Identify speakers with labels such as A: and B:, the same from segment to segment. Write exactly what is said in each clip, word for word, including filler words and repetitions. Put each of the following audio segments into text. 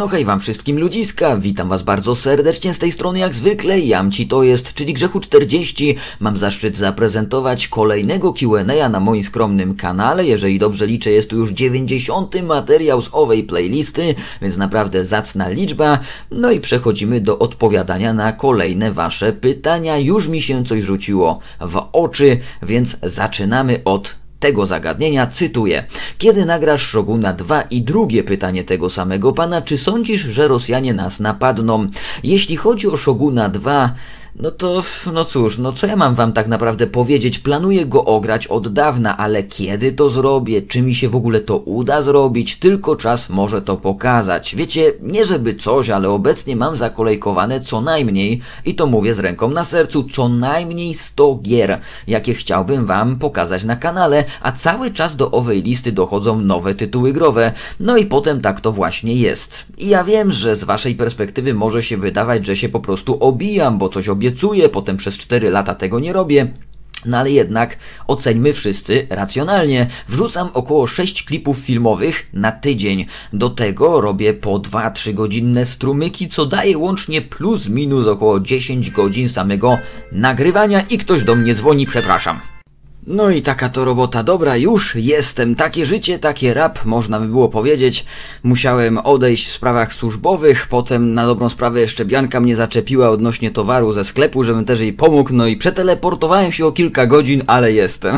A: No hej wam wszystkim ludziska, witam was bardzo serdecznie z tej strony jak zwykle, Jamci to jest, czyli Grzechu czterdzieści. Mam zaszczyt zaprezentować kolejnego Q and A na moim skromnym kanale. Jeżeli dobrze liczę, jest to już dziewięćdziesiąty materiał z owej playlisty, więc naprawdę zacna liczba. No i przechodzimy do odpowiadania na kolejne wasze pytania. Już mi się coś rzuciło w oczy, więc zaczynamy od tego zagadnienia. Cytuję: kiedy nagrasz Shoguna dwa? I drugie pytanie tego samego pana: czy sądzisz, że Rosjanie nas napadną? Jeśli chodzi o Shoguna dwa, no to, no cóż, no co ja mam wam tak naprawdę powiedzieć? Planuję go ograć od dawna, ale kiedy to zrobię? Czy mi się w ogóle to uda zrobić? Tylko czas może to pokazać. Wiecie, nie żeby coś, ale obecnie mam zakolejkowane co najmniej, i to mówię z ręką na sercu, co najmniej sto gier, jakie chciałbym wam pokazać na kanale, a cały czas do owej listy dochodzą nowe tytuły growe. No i potem tak to właśnie jest. I ja wiem, że z waszej perspektywy może się wydawać, że się po prostu obijam, bo coś obiecuję, potem przez cztery lata tego nie robię. No ale jednak oceńmy wszyscy racjonalnie. Wrzucam około sześć klipów filmowych na tydzień. Do tego robię po dwa trzy godzinne strumyki, co daje łącznie plus minus około dziesięć godzin samego nagrywania i ktoś do mnie dzwoni, przepraszam. No i taka to robota. Dobra, już jestem. Takie życie, takie rap, można by było powiedzieć. Musiałem odejść w sprawach służbowych, potem na dobrą sprawę jeszcze Bianka mnie zaczepiła odnośnie towaru ze sklepu, żebym też jej pomógł, no i przeteleportowałem się o kilka godzin, ale jestem.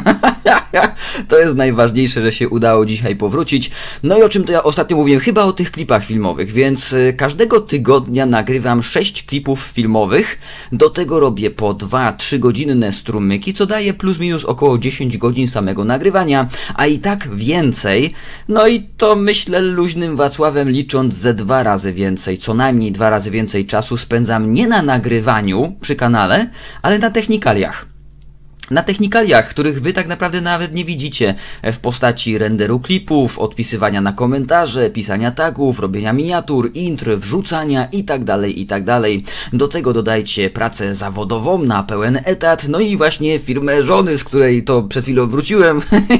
A: To jest najważniejsze, że się udało dzisiaj powrócić. No i o czym to ja ostatnio mówiłem? Chyba o tych klipach filmowych, więc każdego tygodnia nagrywam sześć klipów filmowych, do tego robię po dwa trzy godzinne strumyki, co daje plus minus około dziesięć godzin samego nagrywania, a i tak więcej. No i to myślę luźnym Wacławem licząc ze dwa razy więcej, co najmniej dwa razy więcej czasu spędzam nie na nagrywaniu przy kanale, ale na technikaliach. Na technikaliach, których wy tak naprawdę nawet nie widzicie, w postaci renderu klipów, odpisywania na komentarze, pisania tagów, robienia miniatur, intr, wrzucania itd., itd. Do tego dodajcie pracę zawodową na pełen etat, no i właśnie firmę żony, z której to przed chwilą wróciłem.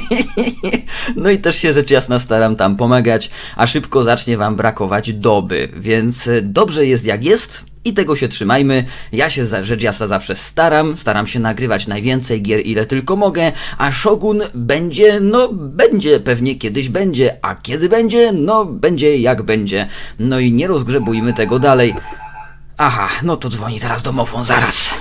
A: No i też się rzecz jasna staram tam pomagać, a szybko zacznie wam brakować doby, więc dobrze jest jak jest. I tego się trzymajmy. Ja się za, rzecz jasna zawsze staram, staram się nagrywać najwięcej gier, ile tylko mogę, a Shogun będzie, no będzie, pewnie kiedyś będzie, a kiedy będzie, no będzie jak będzie. No i nie rozgrzebujmy tego dalej. Aha, no to dzwoni teraz domofon, zaraz.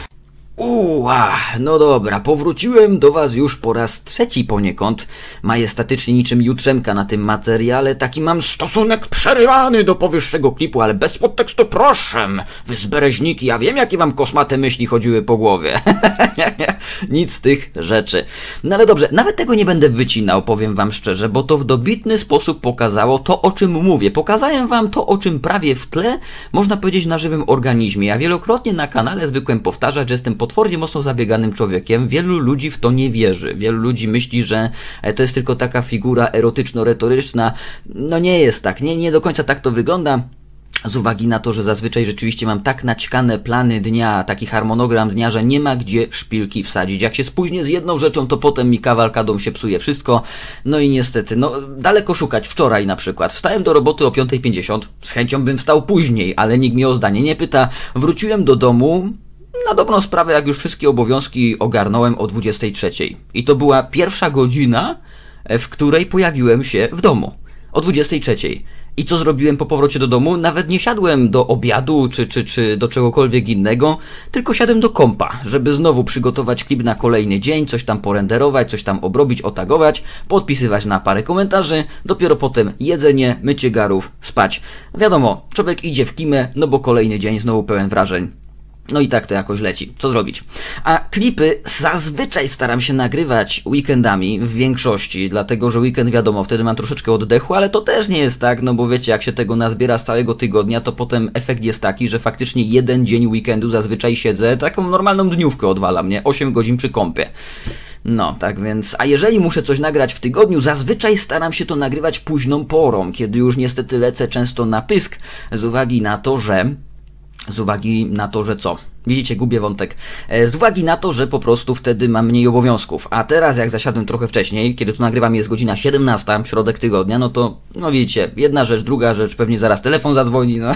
A: Uła, no dobra, powróciłem do was już po raz trzeci poniekąd, majestatycznie niczym jutrzemka na tym materiale, taki mam stosunek przerywany do powyższego klipu, ale bez podtekstu, proszę, wy zbereźniki, ja wiem jakie wam kosmate myśli chodziły po głowie. Nic z tych rzeczy. No ale dobrze, nawet tego nie będę wycinał, powiem wam szczerze, bo to w dobitny sposób pokazało to, o czym mówię. Pokazałem wam to, o czym prawie w tle, można powiedzieć, na żywym organizmie. Ja wielokrotnie na kanale zwykłem powtarzać, że jestem potwornie mocno zabieganym człowiekiem. Wielu ludzi w to nie wierzy. Wielu ludzi myśli, że to jest tylko taka figura erotyczno-retoryczna. No nie jest tak. Nie, nie do końca tak to wygląda. Z uwagi na to, że zazwyczaj rzeczywiście mam tak naćkane plany dnia, taki harmonogram dnia, że nie ma gdzie szpilki wsadzić. Jak się spóźnię z jedną rzeczą, to potem mi kawalkadą się psuje wszystko. No i niestety, no daleko szukać. Wczoraj na przykład wstałem do roboty o piąta pięćdziesiąt. Z chęcią bym wstał później, ale nikt mnie o zdanie nie pyta. Wróciłem do domu na dobrą sprawę, jak już wszystkie obowiązki ogarnąłem, o dwudziestej trzeciej. I to była pierwsza godzina, w której pojawiłem się w domu. O dwudziestej trzeciej. I co zrobiłem po powrocie do domu? Nawet nie siadłem do obiadu, czy, czy, czy do czegokolwiek innego, tylko siadłem do kompa, żeby znowu przygotować klip na kolejny dzień, coś tam porenderować, coś tam obrobić, otagować, podpisywać na parę komentarzy, dopiero potem jedzenie, mycie garów, spać. Wiadomo, człowiek idzie w kimę, no bo kolejny dzień znowu pełen wrażeń. No i tak to jakoś leci. Co zrobić? A klipy zazwyczaj staram się nagrywać weekendami w większości, dlatego że weekend wiadomo, wtedy mam troszeczkę oddechu, ale to też nie jest tak, no bo wiecie, jak się tego nazbiera z całego tygodnia, to potem efekt jest taki, że faktycznie jeden dzień weekendu zazwyczaj siedzę, taką normalną dniówkę odwalam, nie? osiem godzin przy kompie. No, tak więc, a jeżeli muszę coś nagrać w tygodniu, zazwyczaj staram się to nagrywać późną porą, kiedy już niestety lecę często na pysk, z uwagi na to, że... Z uwagi na to, że co? Widzicie, gubię wątek. Z uwagi na to, że po prostu wtedy mam mniej obowiązków. A teraz jak zasiadłem trochę wcześniej, kiedy tu nagrywam jest godzina siedemnasta, środek tygodnia, no to, no widzicie, jedna rzecz, druga rzecz, pewnie zaraz telefon zadzwoni, no.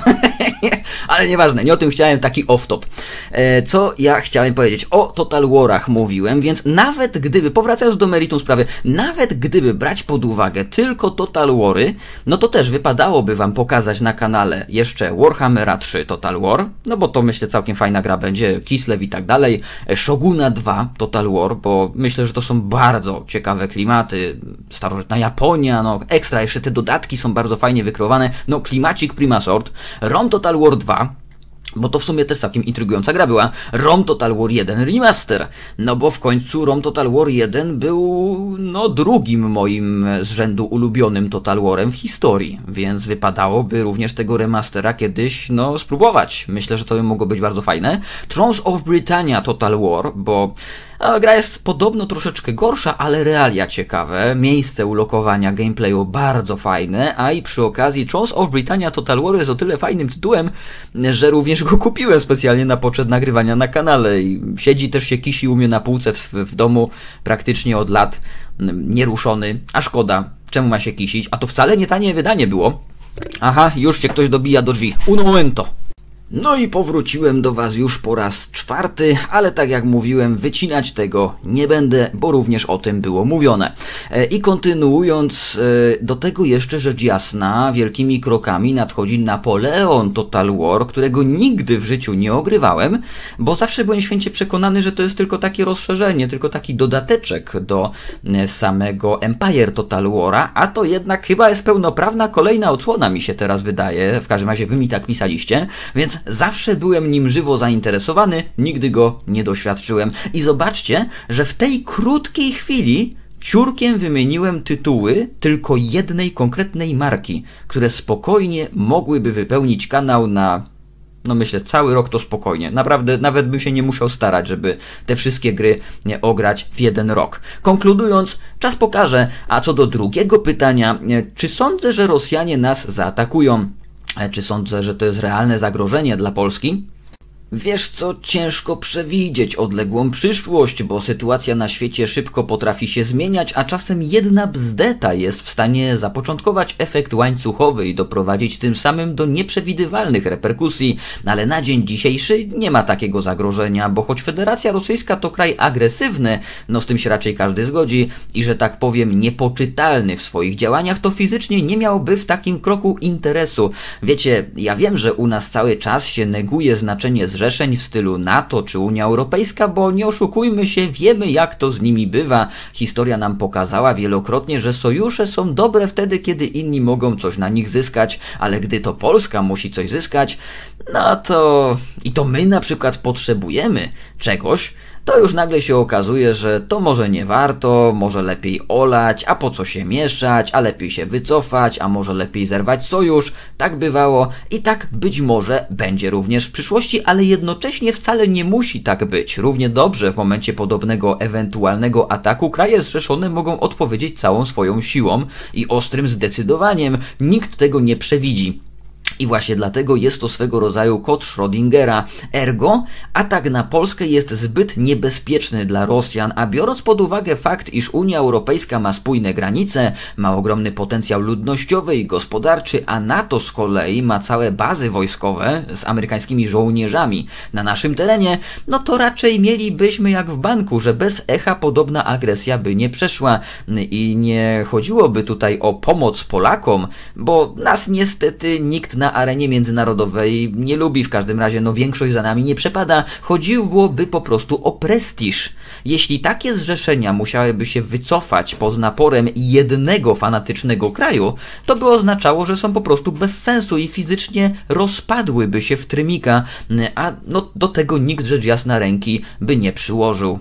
A: Ale nieważne, nie o tym chciałem, taki off-top. E, co ja chciałem powiedzieć? O Total Warach mówiłem, więc nawet gdyby, powracając do meritum sprawy, nawet gdyby brać pod uwagę tylko Total Wary, no to też wypadałoby wam pokazać na kanale jeszcze Warhammera trzy Total War, no bo to myślę całkiem fajna gra będzie, Kislev i tak dalej, Shoguna dwa Total War, bo myślę, że to są bardzo ciekawe klimaty, starożytna Japonia, no ekstra, jeszcze te dodatki są bardzo fajnie wykreowane, no klimacik Prima Sort, Rome Total War dwa, bo to w sumie też całkiem intrygująca gra była, Rome Total War jeden Remaster, no bo w końcu Rome Total War jeden był, no drugim moim z rzędu ulubionym Total Warem w historii, więc wypadałoby również tego remastera kiedyś, no spróbować, myślę, że to by mogło być bardzo fajne. Thrones of Britannia Total War, bo a gra jest podobno troszeczkę gorsza, ale realia ciekawe, miejsce ulokowania gameplayu bardzo fajne, a i przy okazji Thrones of Britannia Total War jest o tyle fajnym tytułem, że również go kupiłem specjalnie na poczet nagrywania na kanale i siedzi też się kisi u mnie na półce w, w domu praktycznie od lat, nieruszony, a szkoda, czemu ma się kisić, a to wcale nie tanie wydanie było. Aha, już się ktoś dobija do drzwi, un momento. No i powróciłem do was już po raz czwarty, ale tak jak mówiłem, wycinać tego nie będę, bo również o tym było mówione. E, I kontynuując, e, do tego jeszcze rzecz jasna, wielkimi krokami nadchodzi Napoleon Total War, którego nigdy w życiu nie ogrywałem, bo zawsze byłem święcie przekonany, że to jest tylko takie rozszerzenie, tylko taki dodateczek do e, samego Empire Total War'a, a to jednak chyba jest pełnoprawna kolejna odsłona, mi się teraz wydaje, w każdym razie wy mi tak pisaliście, więc zawsze byłem nim żywo zainteresowany, nigdy go nie doświadczyłem. I zobaczcie, że w tej krótkiej chwili ciurkiem wymieniłem tytuły tylko jednej konkretnej marki, które spokojnie mogłyby wypełnić kanał na, no myślę, cały rok to spokojnie. Naprawdę, nawet bym się nie musiał starać, żeby te wszystkie gry nie ograć w jeden rok. Konkludując, czas pokaże. A co do drugiego pytania, czy sądzę, że Rosjanie nas zaatakują? Czy sądzę, że to jest realne zagrożenie dla Polski? Wiesz co, ciężko przewidzieć odległą przyszłość, bo sytuacja na świecie szybko potrafi się zmieniać, a czasem jedna bzdeta jest w stanie zapoczątkować efekt łańcuchowy i doprowadzić tym samym do nieprzewidywalnych reperkusji, ale na dzień dzisiejszy nie ma takiego zagrożenia, bo choć Federacja Rosyjska to kraj agresywny, no z tym się raczej każdy zgodzi i że tak powiem niepoczytalny w swoich działaniach, to fizycznie nie miałby w takim kroku interesu. Wiecie, ja wiem, że u nas cały czas się neguje znaczenie zrzeszeń w stylu NATO czy Unia Europejska, bo nie oszukujmy się, wiemy jak to z nimi bywa. Historia nam pokazała wielokrotnie, że sojusze są dobre wtedy, kiedy inni mogą coś na nich zyskać, ale gdy to Polska musi coś zyskać, no to i to my na przykład potrzebujemy czegoś, to już nagle się okazuje, że to może nie warto, może lepiej olać, a po co się mieszać, a lepiej się wycofać, a może lepiej zerwać sojusz. Tak bywało i tak być może będzie również w przyszłości, ale jednocześnie wcale nie musi tak być. Równie dobrze w momencie podobnego ewentualnego ataku kraje zrzeszone mogą odpowiedzieć całą swoją siłą i ostrym zdecydowaniem. Nikt tego nie przewidzi. I właśnie dlatego jest to swego rodzaju kod Schrödingera. Ergo, atak na Polskę jest zbyt niebezpieczny dla Rosjan, a biorąc pod uwagę fakt, iż Unia Europejska ma spójne granice, ma ogromny potencjał ludnościowy i gospodarczy, a NATO z kolei ma całe bazy wojskowe z amerykańskimi żołnierzami na naszym terenie, no to raczej mielibyśmy jak w banku, że bez echa podobna agresja by nie przeszła i nie chodziłoby tutaj o pomoc Polakom, bo nas niestety nikt na arenie międzynarodowej nie lubi, w każdym razie no większość za nami nie przepada, chodziłoby po prostu o prestiż. Jeśli takie zrzeszenia musiałyby się wycofać pod naporem jednego fanatycznego kraju, to by oznaczało, że są po prostu bez sensu i fizycznie rozpadłyby się w trymika, a no do tego nikt rzecz jasna ręki by nie przyłożył.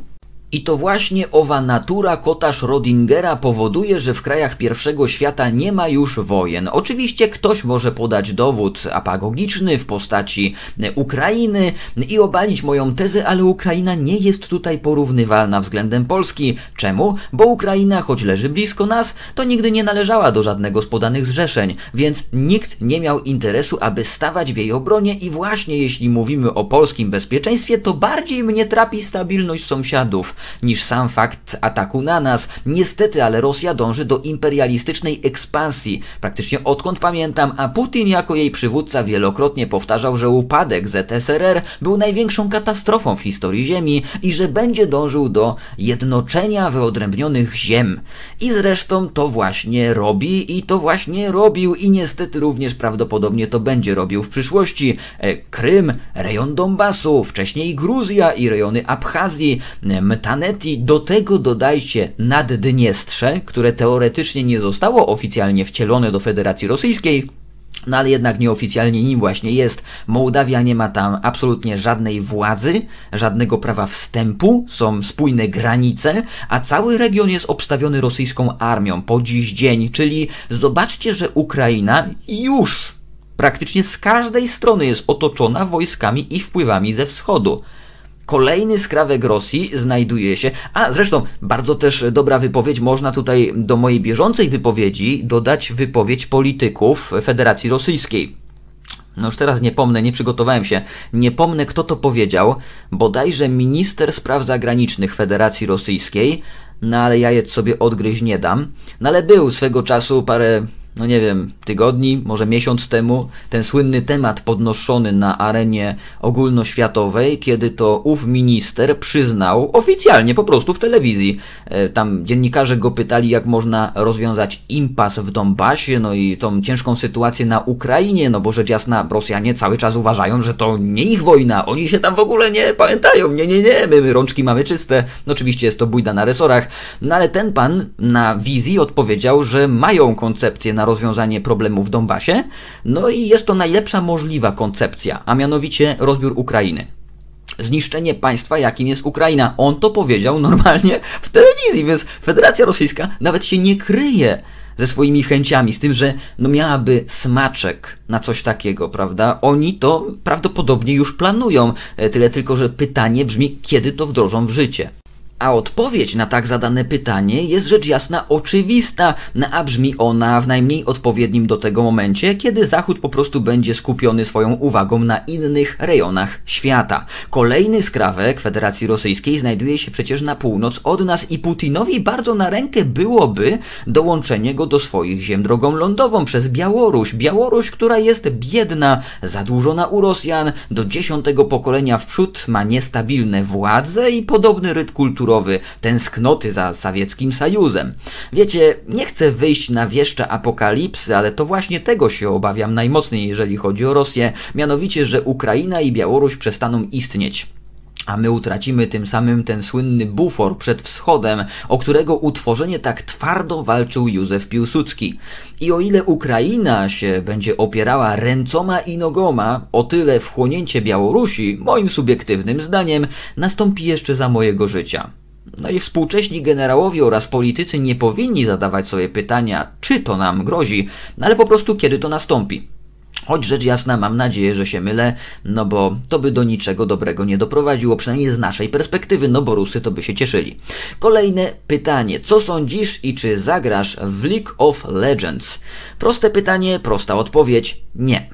A: I to właśnie owa natura kota Schrödingera powoduje, że w krajach pierwszego świata nie ma już wojen. Oczywiście ktoś może podać dowód apagogiczny w postaci Ukrainy i obalić moją tezę, ale Ukraina nie jest tutaj porównywalna względem Polski. Czemu? Bo Ukraina, choć leży blisko nas, to nigdy nie należała do żadnego z podanych zrzeszeń, więc nikt nie miał interesu, aby stawać w jej obronie i właśnie jeśli mówimy o polskim bezpieczeństwie, to bardziej mnie trapi stabilność sąsiadów niż sam fakt ataku na nas. Niestety, ale Rosja dąży do imperialistycznej ekspansji. Praktycznie odkąd pamiętam, a Putin jako jej przywódca wielokrotnie powtarzał, że upadek Z S R R był największą katastrofą w historii Ziemi i że będzie dążył do jednoczenia wyodrębnionych ziem. I zresztą to właśnie robi i to właśnie robił i niestety również prawdopodobnie to będzie robił w przyszłości. Krym, rejon Donbasu, wcześniej Gruzja i rejony Abchazji, Mtaneti, do tego dodajcie Naddniestrze, które teoretycznie nie zostało oficjalnie wcielone do Federacji Rosyjskiej, no ale jednak nieoficjalnie nim właśnie jest. Mołdawia nie ma tam absolutnie żadnej władzy, żadnego prawa wstępu, są spójne granice, a cały region jest obstawiony rosyjską armią po dziś dzień, czyli zobaczcie, że Ukraina już praktycznie z każdej strony jest otoczona wojskami i wpływami ze wschodu. Kolejny skrawek Rosji znajduje się, a zresztą bardzo też dobra wypowiedź, można tutaj do mojej bieżącej wypowiedzi dodać wypowiedź polityków Federacji Rosyjskiej. No już teraz nie pomnę, nie przygotowałem się, nie pomnę kto to powiedział, bodajże minister spraw zagranicznych Federacji Rosyjskiej, no ale jajec sobie odgryźć nie dam, no ale był swego czasu parę, no nie wiem, tygodni, może miesiąc temu, ten słynny temat podnoszony na arenie ogólnoświatowej, kiedy to ów minister przyznał oficjalnie, po prostu w telewizji. E, tam dziennikarze go pytali, jak można rozwiązać impas w Donbasie, no i tą ciężką sytuację na Ukrainie, no bo rzecz jasna Rosjanie cały czas uważają, że to nie ich wojna, oni się tam w ogóle nie pamiętają, nie, nie, nie, my rączki mamy czyste. No oczywiście jest to bójda na resorach, no ale ten pan na wizji odpowiedział, że mają koncepcję na rozwiązanie problemu w Donbasie, no i jest to najlepsza możliwa koncepcja, a mianowicie rozbiór Ukrainy. Zniszczenie państwa, jakim jest Ukraina. On to powiedział normalnie w telewizji, więc Federacja Rosyjska nawet się nie kryje ze swoimi chęciami, z tym, że no miałaby smaczek na coś takiego, prawda? Oni to prawdopodobnie już planują, tyle tylko, że pytanie brzmi, kiedy to wdrożą w życie. A odpowiedź na tak zadane pytanie jest rzecz jasna oczywista, a brzmi ona w najmniej odpowiednim do tego momencie, kiedy Zachód po prostu będzie skupiony swoją uwagą na innych rejonach świata. Kolejny skrawek Federacji Rosyjskiej znajduje się przecież na północ od nas i Putinowi bardzo na rękę byłoby dołączenie go do swoich ziem drogą lądową przez Białoruś. Białoruś, która jest biedna, zadłużona u Rosjan, do dziesiątego pokolenia w przód ma niestabilne władze i podobny ryt kulturowy, tęsknoty za sowieckim Sojuzem. Wiecie, nie chcę wyjść na wieszcza apokalipsy, ale to właśnie tego się obawiam najmocniej, jeżeli chodzi o Rosję, mianowicie, że Ukraina i Białoruś przestaną istnieć. A my utracimy tym samym ten słynny bufor przed wschodem, o którego utworzenie tak twardo walczył Józef Piłsudski. I o ile Ukraina się będzie opierała ręcoma i nogoma, o tyle wchłonięcie Białorusi, moim subiektywnym zdaniem, nastąpi jeszcze za mojego życia. No i współcześni generałowie oraz politycy nie powinni zadawać sobie pytania, czy to nam grozi, ale po prostu kiedy to nastąpi. Choć rzecz jasna, mam nadzieję, że się mylę, no bo to by do niczego dobrego nie doprowadziło, przynajmniej z naszej perspektywy, no bo Rusy to by się cieszyli. Kolejne pytanie. Co sądzisz i czy zagrasz w League of Legends? Proste pytanie, prosta odpowiedź. Nie.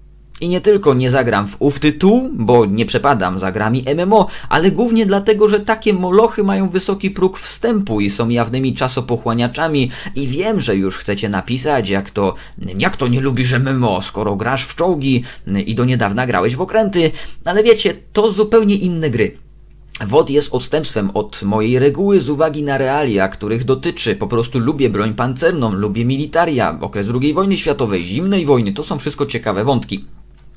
A: I nie tylko nie zagram w ów tytuł, bo nie przepadam za grami M M O, ale głównie dlatego, że takie molochy mają wysoki próg wstępu i są jawnymi czasopochłaniaczami i wiem, że już chcecie napisać, jak to, jak to nie lubisz M M O, skoro grasz w czołgi i do niedawna grałeś w okręty, ale wiecie, to zupełnie inne gry. W O D jest odstępstwem od mojej reguły z uwagi na realia, których dotyczy. Po prostu lubię broń pancerną, lubię militaria, okres drugiej wojny światowej, zimnej wojny, to są wszystko ciekawe wątki.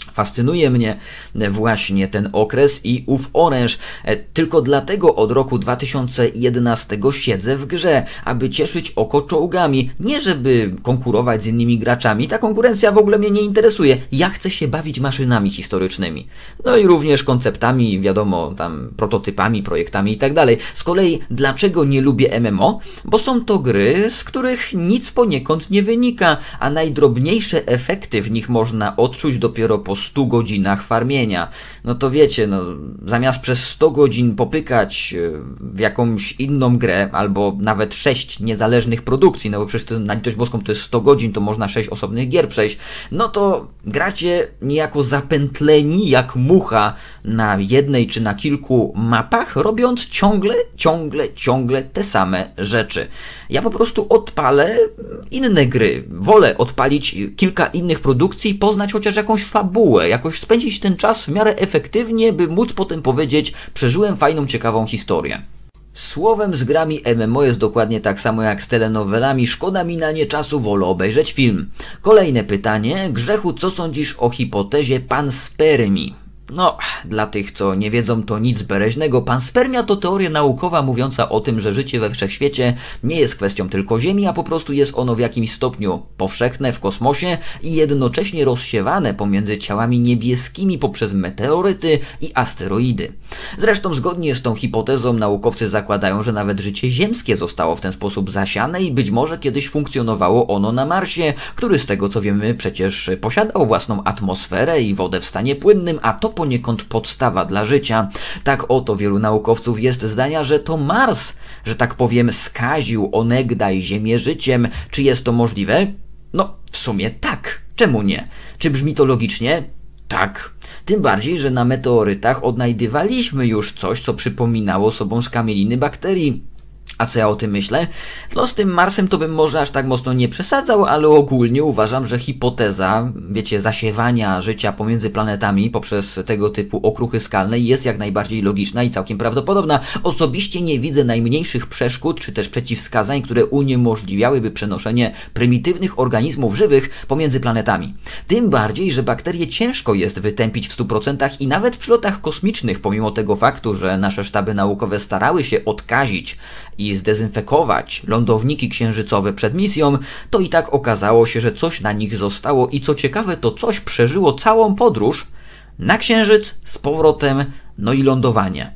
A: Fascynuje mnie właśnie ten okres i ów oręż. Tylko dlatego od roku dwa tysiące jedenastego siedzę w grze, aby cieszyć oko czołgami. Nie żeby konkurować z innymi graczami, ta konkurencja w ogóle mnie nie interesuje. Ja chcę się bawić maszynami historycznymi. No i również konceptami, wiadomo, tam prototypami, projektami i tak dalej. Z kolei dlaczego nie lubię M M O? Bo są to gry, z których nic poniekąd nie wynika, a najdrobniejsze efekty w nich można odczuć dopiero po stu godzinach farmienia. No to wiecie, no, zamiast przez sto godzin popykać w jakąś inną grę, albo nawet sześć niezależnych produkcji, no bo przecież to, na litość boską to jest sto godzin, to można sześć osobnych gier przejść, no to gracie niejako zapętleni jak mucha na jednej czy na kilku mapach, robiąc ciągle, ciągle, ciągle te same rzeczy. Ja po prostu odpalę inne gry. Wolę odpalić kilka innych produkcji i poznać chociaż jakąś fabułę, jakoś spędzić ten czas w miarę efektywnie, by móc potem powiedzieć, przeżyłem fajną, ciekawą historię. Słowem, z grami M M O jest dokładnie tak samo jak z telenowelami, szkoda mi na nie czasu, wolę obejrzeć film. Kolejne pytanie, Grzechu, co sądzisz o hipotezie panspermii? No, dla tych, co nie wiedzą, to nic bereźnego. Panspermia to teoria naukowa mówiąca o tym, że życie we wszechświecie nie jest kwestią tylko Ziemi, a po prostu jest ono w jakimś stopniu powszechne w kosmosie i jednocześnie rozsiewane pomiędzy ciałami niebieskimi poprzez meteoryty i asteroidy. Zresztą zgodnie z tą hipotezą naukowcy zakładają, że nawet życie ziemskie zostało w ten sposób zasiane i być może kiedyś funkcjonowało ono na Marsie, który z tego co wiemy przecież posiadał własną atmosferę i wodę w stanie płynnym, a to poniekąd podstawa dla życia. Tak oto wielu naukowców jest zdania, że to Mars, że tak powiem, skaził onegdaj Ziemię życiem. Czy jest to możliwe? No, w sumie tak. Czemu nie? Czy brzmi to logicznie? Tak. Tym bardziej, że na meteorytach odnajdywaliśmy już coś, co przypominało sobą skamieliny bakterii. A co ja o tym myślę? No z tym Marsem to bym może aż tak mocno nie przesadzał, ale ogólnie uważam, że hipoteza, wiecie, zasiewania życia pomiędzy planetami poprzez tego typu okruchy skalne jest jak najbardziej logiczna i całkiem prawdopodobna. Osobiście nie widzę najmniejszych przeszkód czy też przeciwwskazań, które uniemożliwiałyby przenoszenie prymitywnych organizmów żywych pomiędzy planetami. Tym bardziej, że bakterie ciężko jest wytępić w stu procentach i nawet w przylotach kosmicznych, pomimo tego faktu, że nasze sztaby naukowe starały się odkazić i zdezynfekować lądowniki księżycowe przed misją, to i tak okazało się, że coś na nich zostało i co ciekawe, to coś przeżyło całą podróż na Księżyc, z powrotem, no i lądowanie.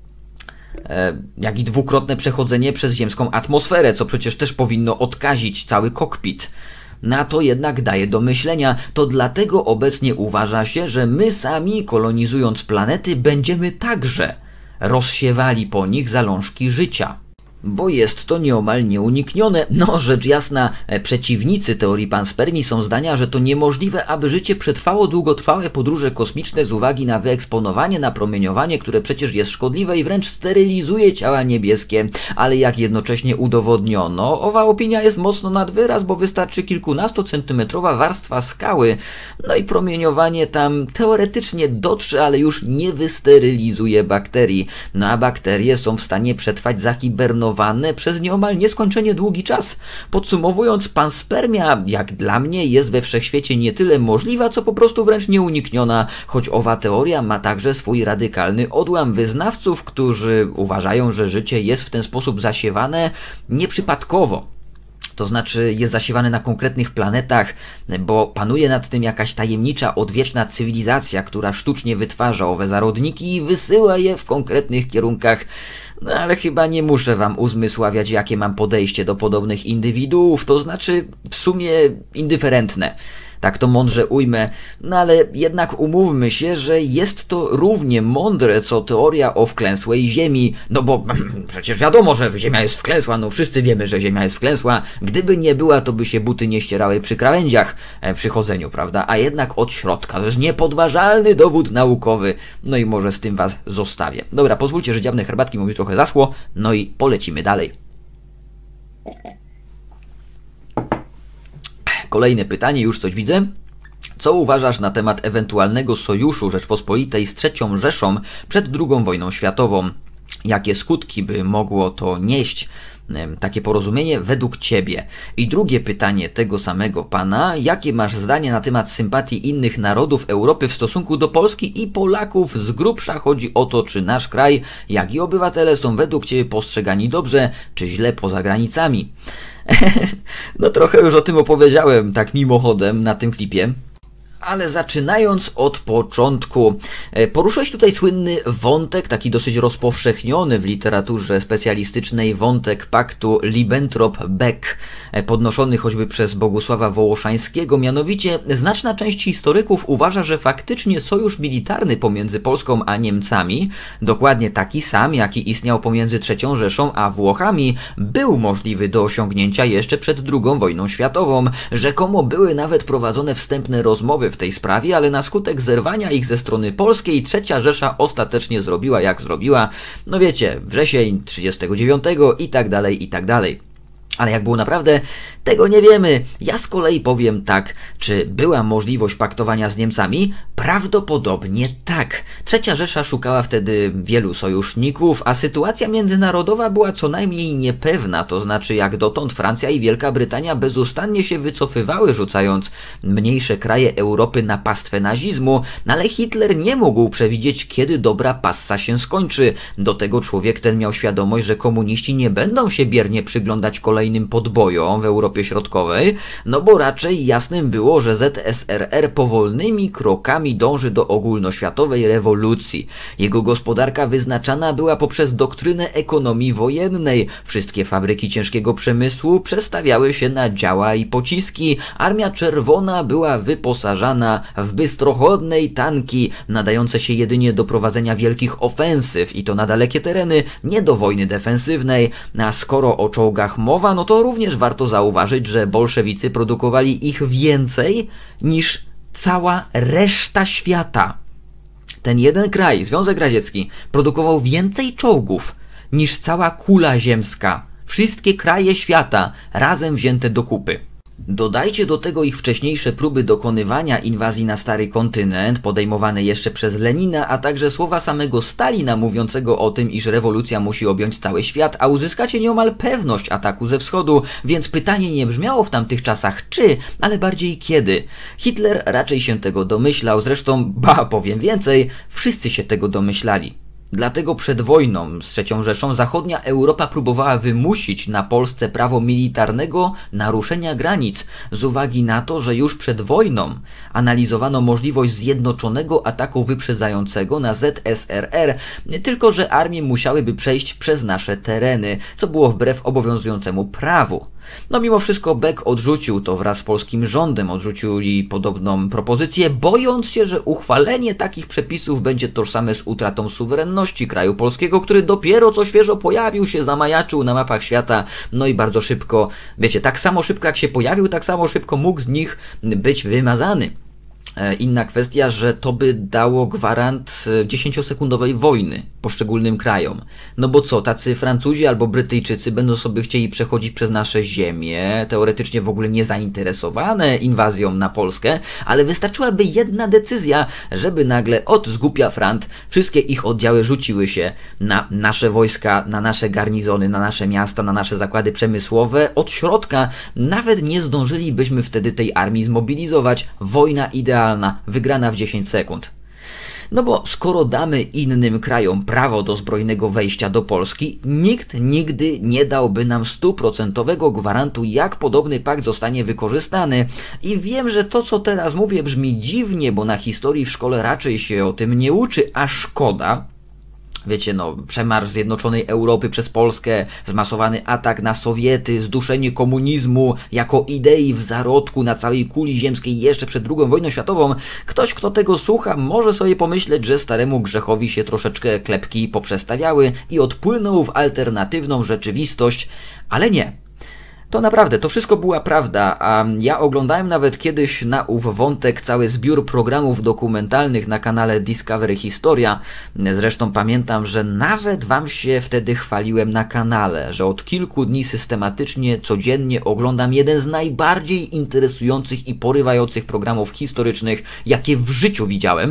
A: E, jak i dwukrotne przechodzenie przez ziemską atmosferę, co przecież też powinno odkazić cały kokpit. Na to jednak daje do myślenia, to dlatego obecnie uważa się, że my sami, kolonizując planety, będziemy także rozsiewali po nich zalążki życia. Bo jest to nieomal nieuniknione. No, rzecz jasna, przeciwnicy teorii panspermii są zdania, że to niemożliwe, aby życie przetrwało długotrwałe podróże kosmiczne z uwagi na wyeksponowanie, na promieniowanie, które przecież jest szkodliwe i wręcz sterylizuje ciała niebieskie. Ale jak jednocześnie udowodniono, owa opinia jest mocno nad wyraz, bo wystarczy kilkunastocentymetrowa warstwa skały. No i promieniowanie tam teoretycznie dotrze, ale już nie wysterylizuje bakterii. No a bakterie są w stanie przetrwać zahibernowane przez nieomal nieskończenie długi czas. Podsumowując, panspermia, jak dla mnie, jest we wszechświecie nie tyle możliwa, co po prostu wręcz nieunikniona, choć owa teoria ma także swój radykalny odłam wyznawców, którzy uważają, że życie jest w ten sposób zasiewane nieprzypadkowo. To znaczy jest zasiewane na konkretnych planetach, bo panuje nad tym jakaś tajemnicza, odwieczna cywilizacja, która sztucznie wytwarza owe zarodniki i wysyła je w konkretnych kierunkach. No ale chyba nie muszę wam uzmysławiać, jakie mam podejście do podobnych indywiduów, to znaczy w sumie indyferentne. Tak to mądrze ujmę, no ale jednak umówmy się, że jest to równie mądre, co teoria o wklęsłej Ziemi, no bo przecież wiadomo, że Ziemia jest wklęsła, no wszyscy wiemy, że Ziemia jest wklęsła, gdyby nie była, to by się buty nie ścierały przy krawędziach e, przy chodzeniu, prawda, a jednak od środka, to jest niepodważalny dowód naukowy, no i może z tym was zostawię. Dobra, pozwólcie, że dziabne herbatki, bo mi trochę zaschło, no i polecimy dalej. Kolejne pytanie, już coś widzę. Co uważasz na temat ewentualnego sojuszu Rzeczpospolitej z trzecią Rzeszą przed drugą wojną światową? jakie skutki by mogło to nieść, takie porozumienie według Ciebie? I drugie pytanie tego samego pana, jakie masz zdanie na temat sympatii innych narodów Europy w stosunku do Polski i Polaków? Z grubsza chodzi o to, czy nasz kraj, jak i obywatele są według Ciebie postrzegani dobrze, czy źle poza granicami. No trochę już o tym opowiedziałem tak mimochodem na tym klipie. Ale zaczynając od początku, poruszyłeś tutaj słynny wątek, taki dosyć rozpowszechniony w literaturze specjalistycznej, wątek paktu Ribbentrop-Beck, podnoszony choćby przez Bogusława Wołoszańskiego. Mianowicie znaczna część historyków uważa, że faktycznie sojusz militarny pomiędzy Polską a Niemcami, dokładnie taki sam, jaki istniał pomiędzy trzecią Rzeszą a Włochami, był możliwy do osiągnięcia jeszcze przed drugą wojną światową. Rzekomo były nawet prowadzone wstępne rozmowy w tej sprawie, ale na skutek zerwania ich ze strony polskiej trzecia Rzesza ostatecznie zrobiła jak zrobiła. No wiecie, wrzesień trzydziestego dziewiątego i tak dalej, i tak dalej. Ale jak było naprawdę, tego nie wiemy. Ja z kolei powiem tak, czy była możliwość paktowania z Niemcami? Prawdopodobnie tak. Trzecia Rzesza szukała wtedy wielu sojuszników, a sytuacja międzynarodowa była co najmniej niepewna, to znaczy jak dotąd Francja i Wielka Brytania bezustannie się wycofywały, rzucając mniejsze kraje Europy na pastwę nazizmu, ale Hitler nie mógł przewidzieć, kiedy dobra passa się skończy. Do tego człowiek ten miał świadomość, że komuniści nie będą się biernie przyglądać kolejnym podbojom w Europie Środkowej, no bo raczej jasnym było, że Z S R R powolnymi krokami dąży do ogólnoświatowej rewolucji. Jego gospodarka wyznaczana była poprzez doktrynę ekonomii wojennej. Wszystkie fabryki ciężkiego przemysłu przestawiały się na działa i pociski. Armia Czerwona była wyposażana w bystrochodne i tanki, nadające się jedynie do prowadzenia wielkich ofensyw i to na dalekie tereny, nie do wojny defensywnej. A skoro o czołgach mowa, no to również warto zauważyć, że bolszewicy produkowali ich więcej niż cała reszta świata. Ten jeden kraj, Związek Radziecki, produkował więcej czołgów niż cała kula ziemska. Wszystkie kraje świata razem wzięte do kupy. Dodajcie do tego ich wcześniejsze próby dokonywania inwazji na stary kontynent, podejmowane jeszcze przez Lenina, a także słowa samego Stalina mówiącego o tym, iż rewolucja musi objąć cały świat, a uzyskacie nieomal pewność ataku ze wschodu, więc pytanie nie brzmiało w tamtych czasach czy, ale bardziej kiedy. Hitler raczej się tego domyślał, zresztą, ba, powiem więcej, wszyscy się tego domyślali. Dlatego przed wojną z trzecią Rzeszą zachodnia Europa próbowała wymusić na Polsce prawo militarnego naruszenia granic, z uwagi na to, że już przed wojną analizowano możliwość zjednoczonego ataku wyprzedzającego na Z S R R, tylko że armie musiałyby przejść przez nasze tereny, co było wbrew obowiązującemu prawu. No mimo wszystko Beck odrzucił to wraz z polskim rządem, odrzucili podobną propozycję, bojąc się, że uchwalenie takich przepisów będzie tożsame z utratą suwerenności kraju polskiego, który dopiero co świeżo pojawił się, zamajaczył na mapach świata, no i bardzo szybko, wiecie, tak samo szybko jak się pojawił, tak samo szybko mógł z nich być wymazany. Inna kwestia, że to by dało gwarant dziesięciosekundowej wojny poszczególnym krajom. No bo co, tacy Francuzi albo Brytyjczycy będą sobie chcieli przechodzić przez nasze ziemie, teoretycznie w ogóle nie zainteresowane inwazją na Polskę, ale wystarczyłaby jedna decyzja, żeby nagle od zgubia frant wszystkie ich oddziały rzuciły się na nasze wojska, na nasze garnizony, na nasze miasta, na nasze zakłady przemysłowe. Od środka nawet nie zdążylibyśmy wtedy tej armii zmobilizować. Wojna idealna. Wygrana w dziesięć sekund. No bo skoro damy innym krajom prawo do zbrojnego wejścia do Polski, nikt nigdy nie dałby nam stuprocentowego gwarantu, jak podobny pakt zostanie wykorzystany. I wiem, że to, co teraz mówię, brzmi dziwnie, bo na historii w szkole raczej się o tym nie uczy, a szkoda. Wiecie, no, przemarsz zjednoczonej Europy przez Polskę, zmasowany atak na Sowiety, zduszenie komunizmu jako idei w zarodku na całej kuli ziemskiej jeszcze przed drugą wojną światową. Ktoś, kto tego słucha, może sobie pomyśleć, że staremu grzechowi się troszeczkę klepki poprzestawiały i odpłynął w alternatywną rzeczywistość, ale nie. To naprawdę, to wszystko była prawda, a ja oglądałem nawet kiedyś na ów wątek cały zbiór programów dokumentalnych na kanale Discovery Historia. Zresztą pamiętam, że nawet wam się wtedy chwaliłem na kanale, że od kilku dni systematycznie, codziennie oglądam jeden z najbardziej interesujących i porywających programów historycznych, jakie w życiu widziałem. W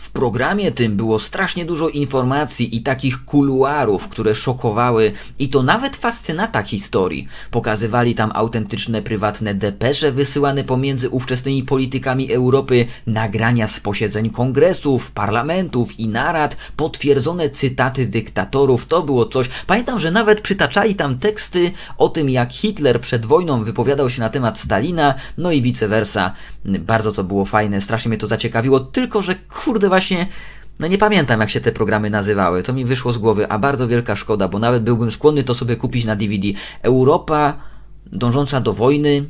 A: W programie tym było strasznie dużo informacji i takich kuluarów, które szokowały, i to nawet fascynata historii. Pokazywali tam autentyczne prywatne depesze wysyłane pomiędzy ówczesnymi politykami Europy, nagrania z posiedzeń kongresów, parlamentów i narad, potwierdzone cytaty dyktatorów. To było coś. Pamiętam, że nawet przytaczali tam teksty o tym, jak Hitler przed wojną wypowiadał się na temat Stalina, no i vice versa. Bardzo to było fajne, strasznie mnie to zaciekawiło, tylko że kurde właśnie, no nie pamiętam jak się te programy nazywały, to mi wyszło z głowy, a bardzo wielka szkoda, bo nawet byłbym skłonny to sobie kupić na D V D. Europa dążąca do wojny,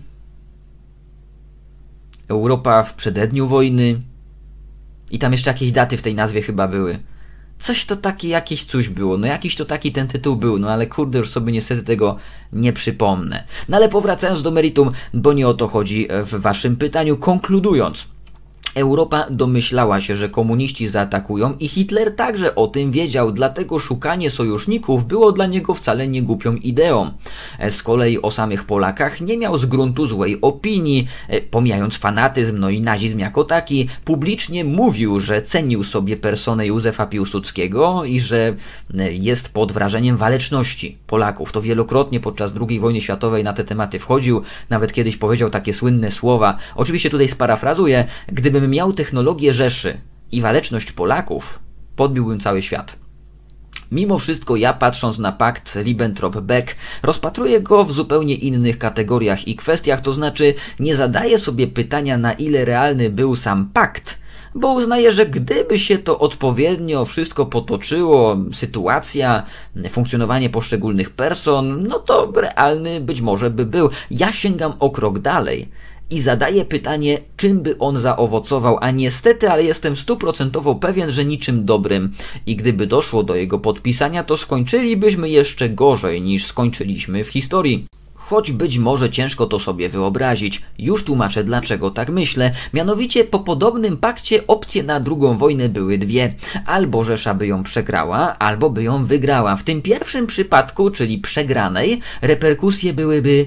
A: Europa w przededniu wojny i tam jeszcze jakieś daty w tej nazwie chyba były. Coś to takie, jakieś coś było, no jakiś to taki ten tytuł był, no ale kurde już sobie niestety tego nie przypomnę. No ale powracając do meritum, bo nie o to chodzi w waszym pytaniu, konkludując. Europa domyślała się, że komuniści zaatakują i Hitler także o tym wiedział, dlatego szukanie sojuszników było dla niego wcale nie głupią ideą. Z kolei o samych Polakach nie miał z gruntu złej opinii, pomijając fanatyzm, no i nazizm jako taki, publicznie mówił, że cenił sobie personę Józefa Piłsudskiego i że jest pod wrażeniem waleczności Polaków. To wielokrotnie podczas drugiej wojny światowej na te tematy wchodził, nawet kiedyś powiedział takie słynne słowa, oczywiście tutaj sparafrazuję, gdyby Gdybym miał technologię Rzeszy i waleczność Polaków, podbiłbym cały świat. Mimo wszystko ja, patrząc na pakt Ribbentrop-Beck, rozpatruję go w zupełnie innych kategoriach i kwestiach, to znaczy nie zadaję sobie pytania, na ile realny był sam pakt, bo uznaję, że gdyby się to odpowiednio wszystko potoczyło, sytuacja, funkcjonowanie poszczególnych person, no to realny być może by był. Ja sięgam o krok dalej i zadaję pytanie, czym by on zaowocował, a niestety, ale jestem stuprocentowo pewien, że niczym dobrym. I gdyby doszło do jego podpisania, to skończylibyśmy jeszcze gorzej niż skończyliśmy w historii. Choć być może ciężko to sobie wyobrazić, już tłumaczę dlaczego tak myślę. Mianowicie po podobnym pakcie opcje na drugą wojnę były dwie. Albo Rzesza by ją przegrała, albo by ją wygrała. W tym pierwszym przypadku, czyli przegranej, reperkusje byłyby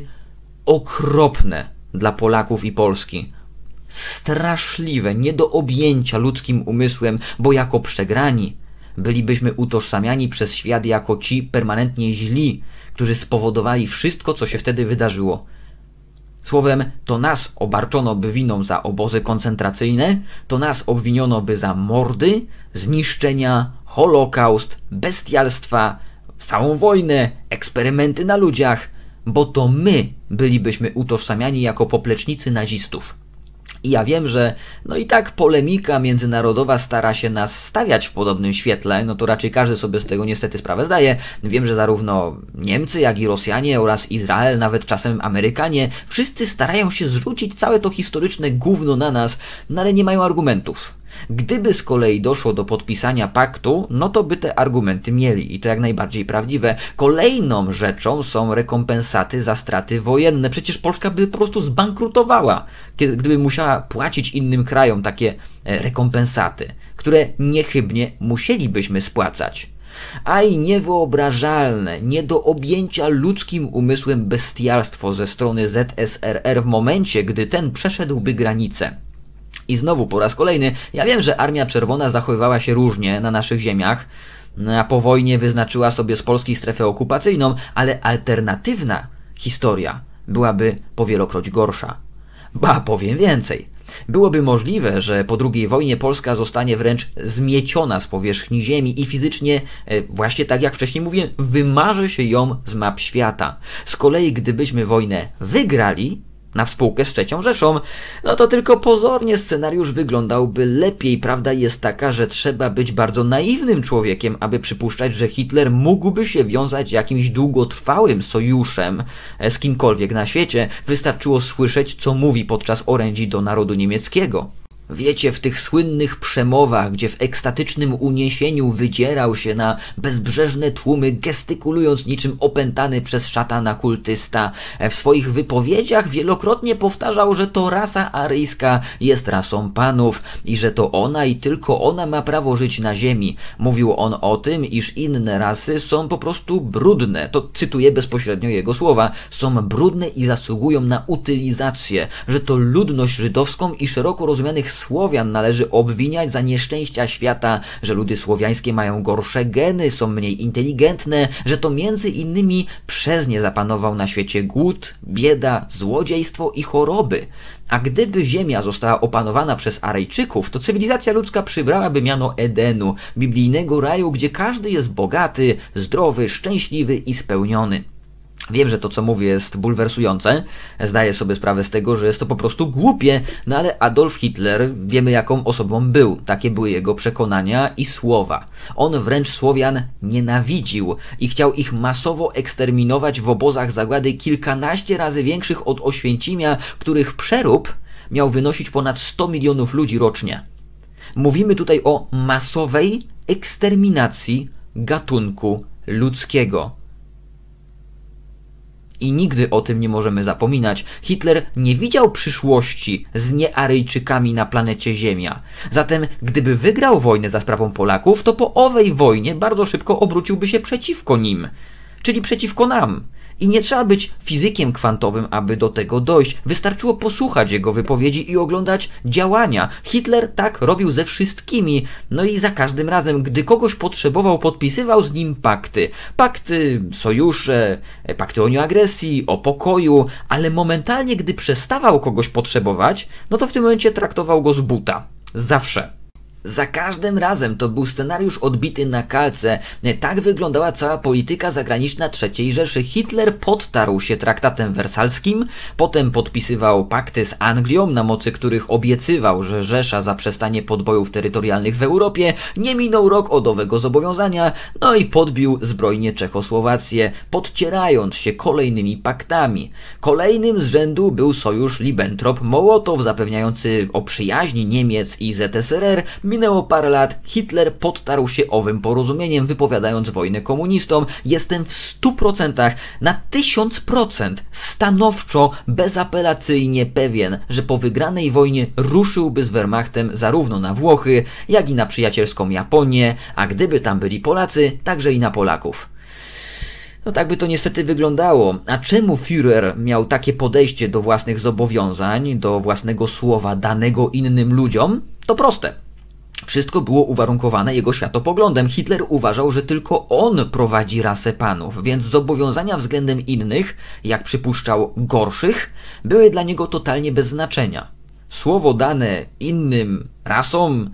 A: okropne dla Polaków i Polski. Straszliwe, nie do objęcia ludzkim umysłem, bo jako przegrani bylibyśmy utożsamiani przez świat jako ci permanentnie źli, którzy spowodowali wszystko, co się wtedy wydarzyło. Słowem, to nas obarczono by winą za obozy koncentracyjne, to nas obwiniono by za mordy, zniszczenia, holokaust, bestialstwa, całą wojnę, eksperymenty na ludziach, bo to my bylibyśmy utożsamiani jako poplecznicy nazistów. I ja wiem, że no i tak polemika międzynarodowa stara się nas stawiać w podobnym świetle, no to raczej każdy sobie z tego niestety sprawę zdaje. Wiem, że zarówno Niemcy, jak i Rosjanie oraz Izrael, nawet czasem Amerykanie, wszyscy starają się zrzucić całe to historyczne gówno na nas, no ale nie mają argumentów. Gdyby z kolei doszło do podpisania paktu, no to by te argumenty mieli i to jak najbardziej prawdziwe. Kolejną rzeczą są rekompensaty za straty wojenne. Przecież Polska by po prostu zbankrutowała, kiedy, gdyby musiała płacić innym krajom takie rekompensaty, które niechybnie musielibyśmy spłacać. A i niewyobrażalne, nie do objęcia ludzkim umysłem bestialstwo ze strony Z S R R w momencie, gdy ten przeszedłby granicę. I znowu po raz kolejny, ja wiem, że Armia Czerwona zachowywała się różnie na naszych ziemiach, a po wojnie wyznaczyła sobie z Polski strefę okupacyjną, ale alternatywna historia byłaby powielokroć gorsza. Ba, powiem więcej. Byłoby możliwe, że po drugiej wojnie Polska zostanie wręcz zmieciona z powierzchni ziemi i fizycznie, właśnie tak jak wcześniej mówiłem, wymarzy się ją z map świata. Z kolei gdybyśmy wojnę wygrali na współkę z trzecią Rzeszą, no to tylko pozornie scenariusz wyglądałby lepiej. Prawda jest taka, że trzeba być bardzo naiwnym człowiekiem, aby przypuszczać, że Hitler mógłby się wiązać jakimś długotrwałym sojuszem z kimkolwiek na świecie. Wystarczyło słyszeć, co mówi podczas orędzi do narodu niemieckiego. Wiecie, w tych słynnych przemowach, gdzie w ekstatycznym uniesieniu wydzierał się na bezbrzeżne tłumy, gestykulując niczym opętany przez szatana kultysta. W swoich wypowiedziach wielokrotnie powtarzał, że to rasa aryjska jest rasą panów i że to ona i tylko ona ma prawo żyć na ziemi. Mówił on o tym, iż inne rasy są po prostu brudne. To cytuję bezpośrednio jego słowa. Są brudne i zasługują na utylizację, że to ludność żydowską i szeroko rozumianych Słowian należy obwiniać za nieszczęścia świata, że ludy słowiańskie mają gorsze geny, są mniej inteligentne, że to między innymi przez nie zapanował na świecie głód, bieda, złodziejstwo i choroby. A gdyby ziemia została opanowana przez Arejczyków, to cywilizacja ludzka przybrałaby miano Edenu, biblijnego raju, gdzie każdy jest bogaty, zdrowy, szczęśliwy i spełniony. Wiem, że to, co mówię, jest bulwersujące. Zdaję sobie sprawę z tego, że jest to po prostu głupie, no ale Adolf Hitler, wiemy jaką osobą był. Takie były jego przekonania i słowa. On wręcz Słowian nienawidził i chciał ich masowo eksterminować w obozach zagłady kilkanaście razy większych od Oświęcimia, których przerób miał wynosić ponad sto milionów ludzi rocznie. Mówimy tutaj o masowej eksterminacji gatunku ludzkiego. I nigdy o tym nie możemy zapominać. Hitler nie widział przyszłości z niearyjczykami na planecie Ziemia. Zatem gdyby wygrał wojnę za sprawą Polaków, to po owej wojnie bardzo szybko obróciłby się przeciwko nim. Czyli przeciwko nam. I nie trzeba być fizykiem kwantowym, aby do tego dojść. Wystarczyło posłuchać jego wypowiedzi i oglądać działania. Hitler tak robił ze wszystkimi. No i za każdym razem, gdy kogoś potrzebował, podpisywał z nim pakty. Pakty, sojusze, pakty o nieagresji, o pokoju, ale momentalnie, gdy przestawał kogoś potrzebować, no to w tym momencie traktował go z buta. Zawsze. Za każdym razem to był scenariusz odbity na kalce. Tak wyglądała cała polityka zagraniczna trzeciej Rzeszy. Hitler podtarł się traktatem wersalskim, potem podpisywał pakty z Anglią, na mocy których obiecywał, że Rzesza zaprzestanie podbojów terytorialnych w Europie. Nie minął rok od owego zobowiązania, no i podbił zbrojnie Czechosłowację, podcierając się kolejnymi paktami. Kolejnym z rzędu był sojusz Ribbentrop-Mołotow, zapewniający o przyjaźni Niemiec i Z S R R. Minęło parę lat, Hitler podtarł się owym porozumieniem, wypowiadając wojnę komunistom. Jestem w stu procentach, na tysiąc procent stanowczo, bezapelacyjnie pewien, że po wygranej wojnie ruszyłby z Wehrmachtem zarówno na Włochy, jak i na przyjacielską Japonię, a gdyby tam byli Polacy, także i na Polaków. No tak by to niestety wyglądało. A czemu Führer miał takie podejście do własnych zobowiązań, do własnego słowa danego innym ludziom? To proste. Wszystko było uwarunkowane jego światopoglądem. Hitler uważał, że tylko on prowadzi rasę panów, więc zobowiązania względem innych, jak przypuszczał gorszych, były dla niego totalnie bez znaczenia. Słowo dane innym rasom,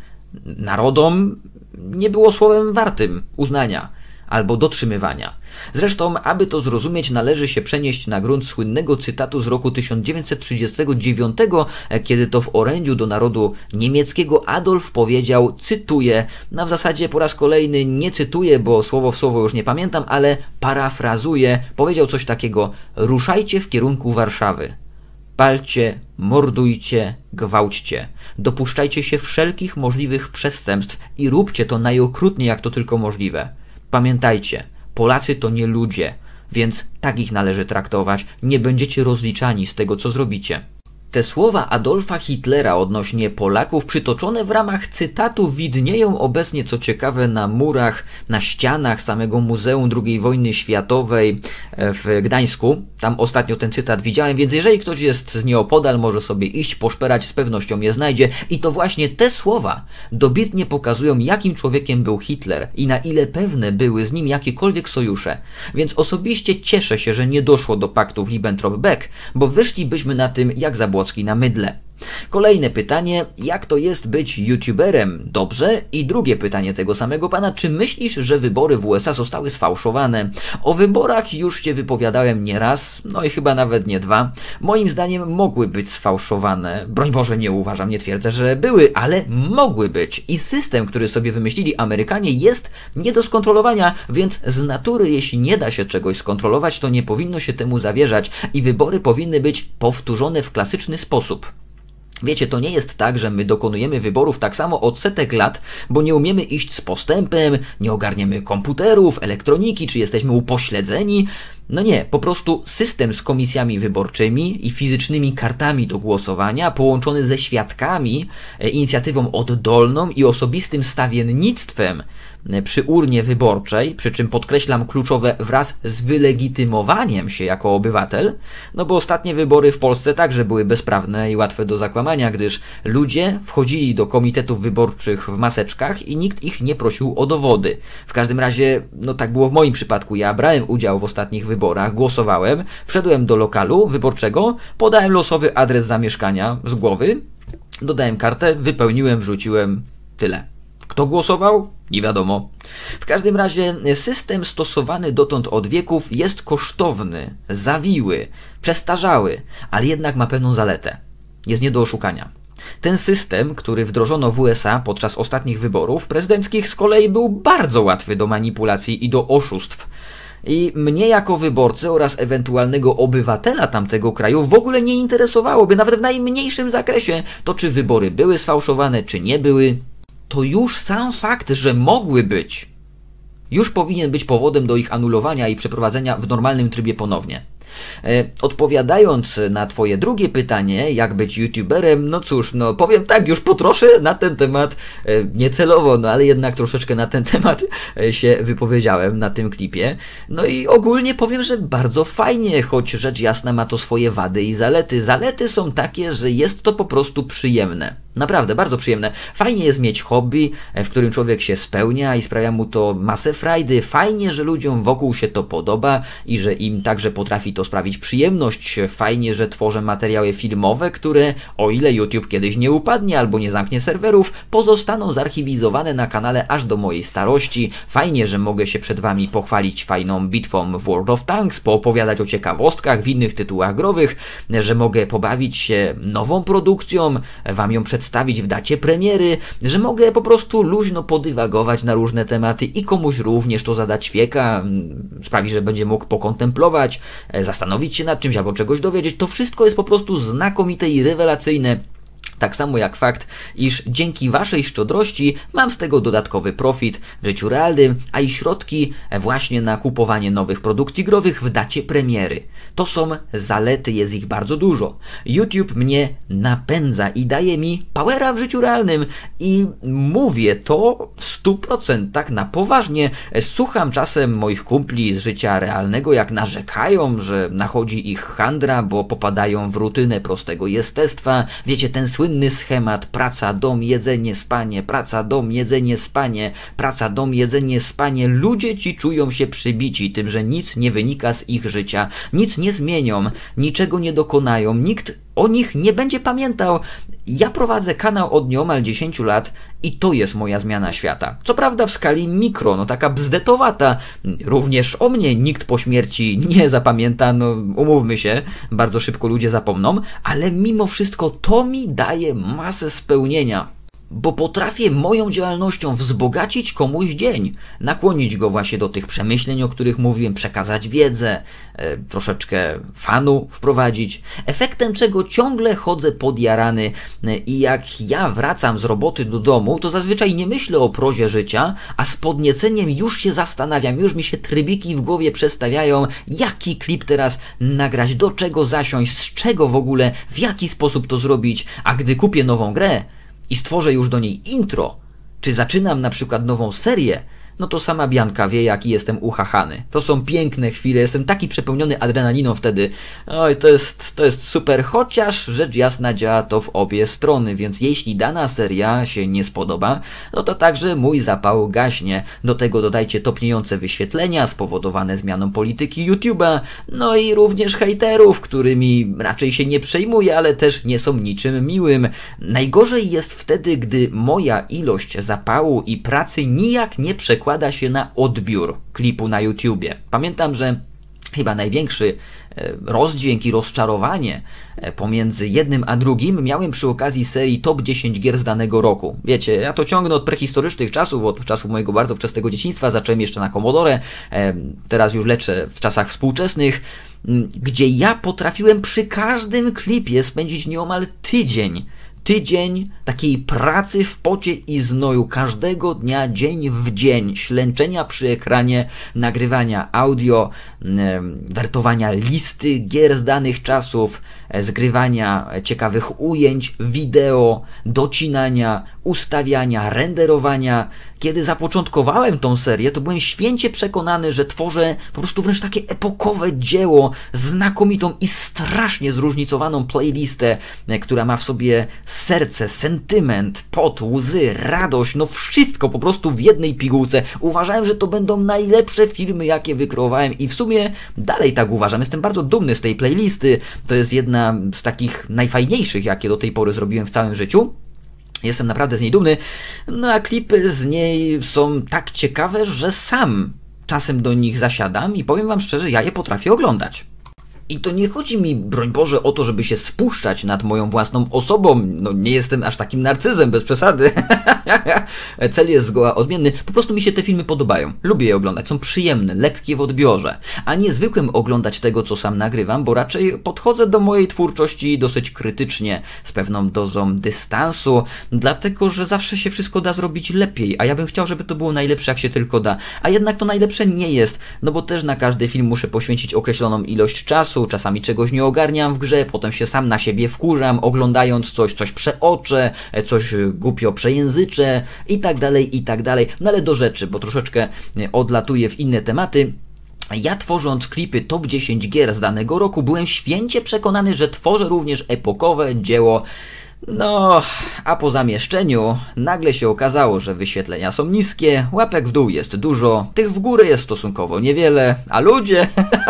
A: narodom nie było słowem wartym uznania albo dotrzymywania. Zresztą, aby to zrozumieć, należy się przenieść na grunt słynnego cytatu z roku tysiąc dziewięćset trzydziestego dziewiątego, kiedy to w orędziu do narodu niemieckiego Adolf powiedział, cytuję, na w zasadzie po raz kolejny nie cytuję, bo słowo w słowo już nie pamiętam, ale parafrazuję, powiedział coś takiego: ruszajcie w kierunku Warszawy. Palcie, mordujcie, gwałćcie. Dopuszczajcie się wszelkich możliwych przestępstw i róbcie to najokrutniej, jak to tylko możliwe. Pamiętajcie, Polacy to nie ludzie, więc tak ich należy traktować. Nie będziecie rozliczani z tego, co zrobicie. Te słowa Adolfa Hitlera odnośnie Polaków, przytoczone w ramach cytatu, widnieją obecnie, co ciekawe, na murach, na ścianach samego Muzeum drugiej Wojny Światowej w Gdańsku. Tam ostatnio ten cytat widziałem, więc jeżeli ktoś jest z nieopodal, może sobie iść, poszperać, z pewnością je znajdzie. I to właśnie te słowa dobitnie pokazują, jakim człowiekiem był Hitler i na ile pewne były z nim jakiekolwiek sojusze. Więc osobiście cieszę się, że nie doszło do paktów Ribbentrop-Beck, bo wyszlibyśmy na tym jak Zabłocki na mydle. Kolejne pytanie, jak to jest być youtuberem? Dobrze. I drugie pytanie tego samego pana, czy myślisz, że wybory w U S A zostały sfałszowane? O wyborach już się wypowiadałem nie raz, no i chyba nawet nie dwa. Moim zdaniem mogły być sfałszowane. Broń Boże, nie uważam, nie twierdzę, że były, ale mogły być. I system, który sobie wymyślili Amerykanie, jest nie do skontrolowania, więc z natury, jeśli nie da się czegoś skontrolować, to nie powinno się temu zawierzać i wybory powinny być powtórzone w klasyczny sposób. Wiecie, to nie jest tak, że my dokonujemy wyborów tak samo od setek lat, bo nie umiemy iść z postępem, nie ogarniemy komputerów, elektroniki, czy jesteśmy upośledzeni. No nie, po prostu system z komisjami wyborczymi i fizycznymi kartami do głosowania, połączony ze świadkami, inicjatywą oddolną i osobistym stawiennictwem, przy urnie wyborczej, przy czym podkreślam kluczowe wraz z wylegitymowaniem się jako obywatel, no bo ostatnie wybory w Polsce także były bezprawne i łatwe do zakłamania, gdyż ludzie wchodzili do komitetów wyborczych w maseczkach i nikt ich nie prosił o dowody. W każdym razie, no tak było w moim przypadku, ja brałem udział w ostatnich wyborach, głosowałem, wszedłem do lokalu wyborczego, podałem losowy adres zamieszkania z głowy, dodałem kartę, wypełniłem, wrzuciłem, tyle. Kto głosował? Nie wiadomo. W każdym razie system stosowany dotąd od wieków jest kosztowny, zawiły, przestarzały, ale jednak ma pewną zaletę. Jest nie do oszukania. Ten system, który wdrożono w U S A podczas ostatnich wyborów prezydenckich, z kolei był bardzo łatwy do manipulacji i do oszustw. I mnie jako wyborcę oraz ewentualnego obywatela tamtego kraju w ogóle nie interesowałoby, nawet w najmniejszym zakresie, to czy wybory były sfałszowane, czy nie były. To już sam fakt, że mogły być, już powinien być powodem do ich anulowania i przeprowadzenia w normalnym trybie ponownie. E, odpowiadając na twoje drugie pytanie, jak być youtuberem, no cóż, no powiem tak, już po trosze na ten temat, e, niecelowo, no ale jednak troszeczkę na ten temat e, się wypowiedziałem na tym klipie. No i ogólnie powiem, że bardzo fajnie, choć rzecz jasna ma to swoje wady i zalety. Zalety są takie, że jest to po prostu przyjemne. Naprawdę, bardzo przyjemne. Fajnie jest mieć hobby, w którym człowiek się spełnia i sprawia mu to masę frajdy. Fajnie, że ludziom wokół się to podoba i że im także potrafi to sprawić przyjemność. Fajnie, że tworzę materiały filmowe, które, o ile YouTube kiedyś nie upadnie albo nie zamknie serwerów, pozostaną zarchiwizowane na kanale aż do mojej starości. Fajnie, że mogę się przed wami pochwalić fajną bitwą w World of Tanks, poopowiadać o ciekawostkach w innych tytułach growych, że mogę pobawić się nową produkcją, wam ją przedstawić w dacie premiery, że mogę po prostu luźno podywagować na różne tematy i komuś również to zadać ćwieka, sprawi, że będzie mógł pokontemplować, zastanowić się nad czymś albo czegoś dowiedzieć. To wszystko jest po prostu znakomite i rewelacyjne. Tak samo jak fakt, iż dzięki waszej szczodrości mam z tego dodatkowy profit w życiu realnym, a i środki właśnie na kupowanie nowych produkcji growych w dacie premiery. To są zalety, jest ich bardzo dużo. YouTube mnie napędza i daje mi powera w życiu realnym i mówię to w stu procentach na poważnie. Słucham czasem moich kumpli z życia realnego, jak narzekają, że nachodzi ich handra, bo popadają w rutynę prostego jestestwa. Wiecie, ten słynny schemat: praca, dom, jedzenie, spanie, praca, dom, jedzenie, spanie, praca, dom, jedzenie, spanie. Ludzie ci czują się przybici tym, że nic nie wynika z ich życia, nic nie zmienią, niczego nie dokonają, nikt o nich nie będzie pamiętał. Ja prowadzę kanał od nieomal dziesięciu lat i to jest moja zmiana świata. Co prawda w skali mikro, no taka bzdetowata. Również o mnie nikt po śmierci nie zapamięta, no umówmy się, bardzo szybko ludzie zapomną, ale mimo wszystko to mi daje masę spełnienia. Bo potrafię moją działalnością wzbogacić komuś dzień, nakłonić go właśnie do tych przemyśleń, o których mówiłem, przekazać wiedzę, e, troszeczkę fanu wprowadzić, efektem czego ciągle chodzę podjarany e, i jak ja wracam z roboty do domu, to zazwyczaj nie myślę o prozie życia, a z podnieceniem już się zastanawiam, już mi się trybiki w głowie przestawiają, jaki klip teraz nagrać, do czego zasiąść, z czego w ogóle, w jaki sposób to zrobić, a gdy kupię nową grę i stworzę już do niej intro, czy zaczynam na przykład nową serię, no to sama Bianka wie, jaki jestem uchachany. To są piękne chwile, jestem taki przepełniony adrenaliną wtedy. Oj, to jest, to jest super, chociaż rzecz jasna działa to w obie strony, więc jeśli dana seria się nie spodoba, no to także mój zapał gaśnie. Do tego dodajcie topniejące wyświetlenia spowodowane zmianą polityki YouTube'a, no i również hejterów, którymi raczej się nie przejmuję, ale też nie są niczym miłym. Najgorzej jest wtedy, gdy moja ilość zapału i pracy nijak nie przekłada się na odbiór klipu na YouTubie. Pamiętam, że chyba największy rozdźwięk i rozczarowanie pomiędzy jednym a drugim miałem przy okazji serii top dziesięć gier z danego roku. Wiecie, ja to ciągnę od prehistorycznych czasów, od czasów mojego bardzo wczesnego dzieciństwa, zacząłem jeszcze na Commodore, teraz już leczę w czasach współczesnych, gdzie ja potrafiłem przy każdym klipie spędzić nieomal tydzień. tydzień takiej pracy w pocie i znoju, każdego dnia, dzień w dzień, ślęczenia przy ekranie, nagrywania audio, wertowania listy gier z danych czasów, zgrywania ciekawych ujęć, wideo, docinania, ustawiania, renderowania. Kiedy zapoczątkowałem tą serię, to byłem święcie przekonany, że tworzę po prostu wręcz takie epokowe dzieło, znakomitą i strasznie zróżnicowaną playlistę, która ma w sobie serce, sentyment, pot, łzy, radość, no wszystko po prostu w jednej pigułce. Uważałem, że to będą najlepsze filmy, jakie wykreowałem i w sumie dalej tak uważam. Jestem bardzo dumny z tej playlisty. To jest jedna z takich najfajniejszych, jakie do tej pory zrobiłem w całym życiu. Jestem naprawdę z niej dumny, no a klipy z niej są tak ciekawe, że sam czasem do nich zasiadam i powiem wam szczerze, ja je potrafię oglądać. I to nie chodzi mi, broń Boże, o to, żeby się spuszczać nad moją własną osobą. No nie jestem aż takim narcyzem, bez przesady. Cel jest zgoła odmienny. Po prostu mi się te filmy podobają. Lubię je oglądać. Są przyjemne, lekkie w odbiorze. A nie zwykłem oglądać tego, co sam nagrywam, bo raczej podchodzę do mojej twórczości dosyć krytycznie, z pewną dozą dystansu, dlatego, że zawsze się wszystko da zrobić lepiej, a ja bym chciał, żeby to było najlepsze, jak się tylko da. A jednak to najlepsze nie jest, no bo też na każdy film muszę poświęcić określoną ilość czasu, czasami czegoś nie ogarniam w grze, potem się sam na siebie wkurzam, oglądając coś, coś przeoczę, coś głupio przejęzyczę i tak dalej, i tak dalej. No ale do rzeczy, bo troszeczkę odlatuję w inne tematy. Ja tworząc klipy top dziesięć gier z danego roku byłem święcie przekonany, że tworzę również epokowe dzieło. No, a po zamieszczeniu nagle się okazało, że wyświetlenia są niskie, łapek w dół jest dużo, tych w górę jest stosunkowo niewiele, a ludzie,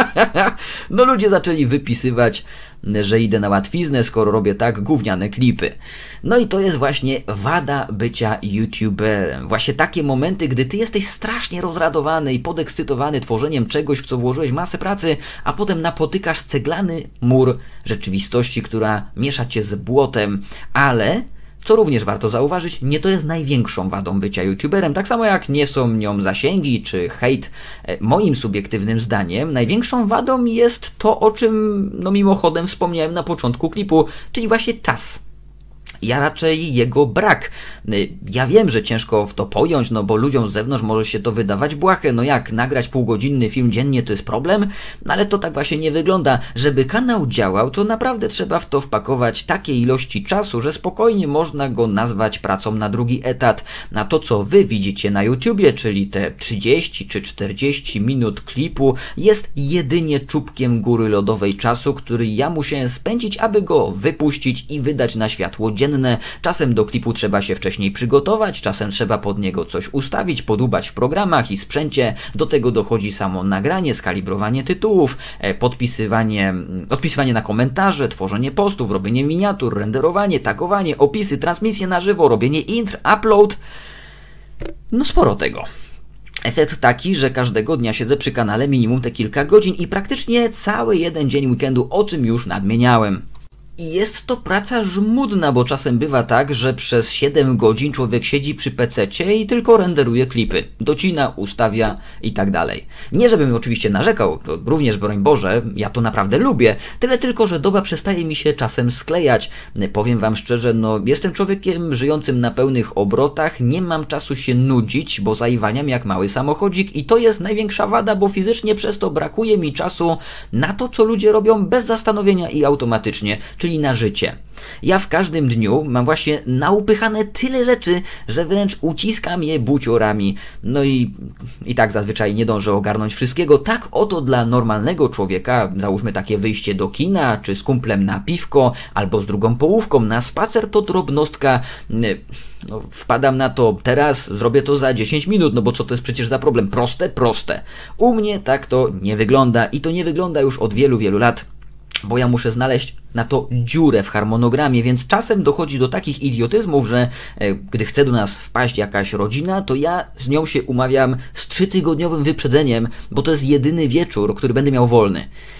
A: no ludzie zaczęli wypisywać, że idę na łatwiznę, skoro robię tak gówniane klipy. No i to jest właśnie wada bycia youtuberem. Właśnie takie momenty, gdy ty jesteś strasznie rozradowany i podekscytowany tworzeniem czegoś, w co włożyłeś masę pracy, a potem napotykasz ceglany mur rzeczywistości, która miesza cię z błotem, ale... co również warto zauważyć, nie to jest największą wadą bycia youtuberem, tak samo jak nie są nią zasięgi czy hejt. Moim subiektywnym zdaniem największą wadą jest to, o czym no mimochodem wspomniałem na początku klipu, czyli właśnie czas. Ja raczej jego brak. Ja wiem, że ciężko w to pojąć, no bo ludziom z zewnątrz może się to wydawać błahe, no jak nagrać półgodzinny film dziennie to jest problem, no ale to tak właśnie nie wygląda. Żeby kanał działał, to naprawdę trzeba w to wpakować takie ilości czasu, że spokojnie można go nazwać pracą na drugi etat. Na to, co wy widzicie na YouTubie, czyli te trzydzieści czy czterdzieści minut klipu, jest jedynie czubkiem góry lodowej czasu, który ja musiałem spędzić, aby go wypuścić i wydać na światło dzienne. Czasem do klipu trzeba się wcześniej przygotować, czasem trzeba pod niego coś ustawić, podubać w programach i sprzęcie. Do tego dochodzi samo nagranie, skalibrowanie tytułów, podpisywanie, odpisywanie na komentarze, tworzenie postów, robienie miniatur, renderowanie, tagowanie, opisy, transmisje na żywo, robienie intr, upload. No sporo tego. Efekt taki, że każdego dnia siedzę przy kanale minimum te kilka godzin i praktycznie cały jeden dzień weekendu, o czym już nadmieniałem. I jest to praca żmudna, bo czasem bywa tak, że przez siedem godzin człowiek siedzi przy pececie i tylko renderuje klipy, docina, ustawia i tak dalej. Nie żebym oczywiście narzekał, to również broń Boże, ja to naprawdę lubię, tyle tylko, że doba przestaje mi się czasem sklejać. Powiem wam szczerze, no jestem człowiekiem żyjącym na pełnych obrotach, nie mam czasu się nudzić, bo zaiwaniam jak mały samochodzik i to jest największa wada, bo fizycznie przez to brakuje mi czasu na to, co ludzie robią bez zastanowienia i automatycznie, czyli na życie. Ja w każdym dniu mam właśnie naupychane tyle rzeczy, że wręcz uciskam je buciorami. No i, i tak zazwyczaj nie dążę ogarnąć wszystkiego. Tak oto dla normalnego człowieka, załóżmy takie wyjście do kina, czy z kumplem na piwko, albo z drugą połówką na spacer, to drobnostka. No, wpadam na to teraz, zrobię to za dziesięć minut, no bo co to jest przecież za problem? Proste, proste. U mnie tak to nie wygląda i to nie wygląda już od wielu, wielu lat. Bo ja muszę znaleźć na to dziurę w harmonogramie, więc czasem dochodzi do takich idiotyzmów, że e, gdy chce do nas wpaść jakaś rodzina, to ja z nią się umawiam z trzytygodniowym wyprzedzeniem, bo to jest jedyny wieczór, który będę miał wolny.